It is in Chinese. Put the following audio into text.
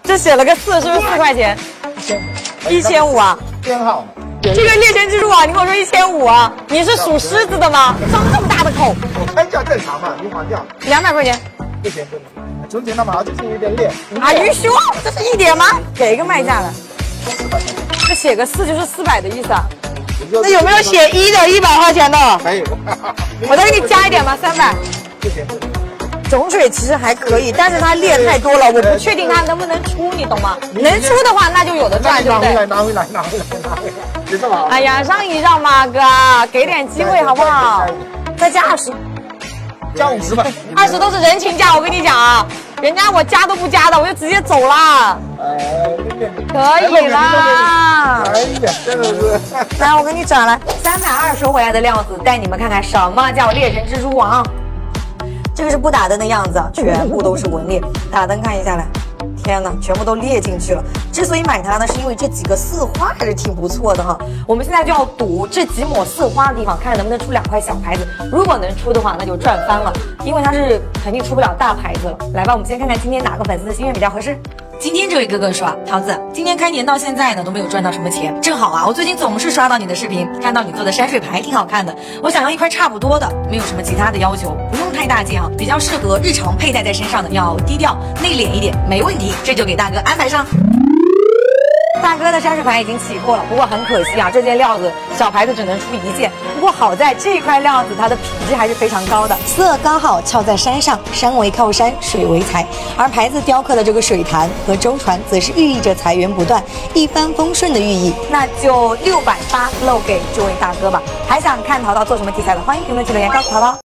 这写了个4，是不是4块钱？1500啊？ 编号。 这个猎神蜘蛛网，你跟我说1500啊？你是属狮子的吗？张这么大的口， 我开价正常嘛，你还价 200块钱。 不行不行，存钱的嘛，就是有点裂。 啊，于兄，这是1点吗？给个卖价了。这写个4就是400的意思啊？那有没有写1的100块钱的？ 没有。 我再给你加一点吧，300。 不行。 种水其实还可以，但是它裂太多了，我不确定它能不能出，你懂吗？能出的话，那就有的赚，对不对？ 拿回来，别这么。 哎呀，让一让嘛，哥，给点机会好不好？再加20， 加50吧。 20都是人情价，我跟你讲啊，人家我加都不加的，我就直接走了。可以啦。 哎呀，真的是。 来，我给你转来320收回来的料子，带你们看看什么叫猎神蜘蛛网。这个是不打灯的样子，全部都是纹理。打灯看一下来，天哪，全部都裂进去了。之所以买它呢，是因为这几个色花还是挺不错的哈。我们现在就要赌这几抹色花的地方，看能不能出2块小牌子。如果能出的话，那就赚翻了，因为它是肯定出不了大牌子了。来吧，我们先看看今天哪个粉丝的心愿比较合适。今天这位哥哥说，桃子，今年开年到现在呢都没有赚到什么钱，正好啊，我最近总是刷到你的视频，看到你做的山水牌挺好看的，我想要一块差不多的，没有什么其他的要求，不用太大件啊，比较适合日常佩戴在身上的，要低调内敛一点，没问题，这就给大哥安排上。大哥的山水牌已经起货了，不过很可惜啊，这件料子小牌子只能出1件。不过好在这块料子它的品质还是非常高的，色刚好翘在山上，山为靠山，水为财。而牌子雕刻的这个水潭和舟船，则是寓意着财源不断、一帆风顺的寓意。那就680露给这位大哥吧。还想看淘淘做什么题材的，欢迎评论区留言告诉淘淘。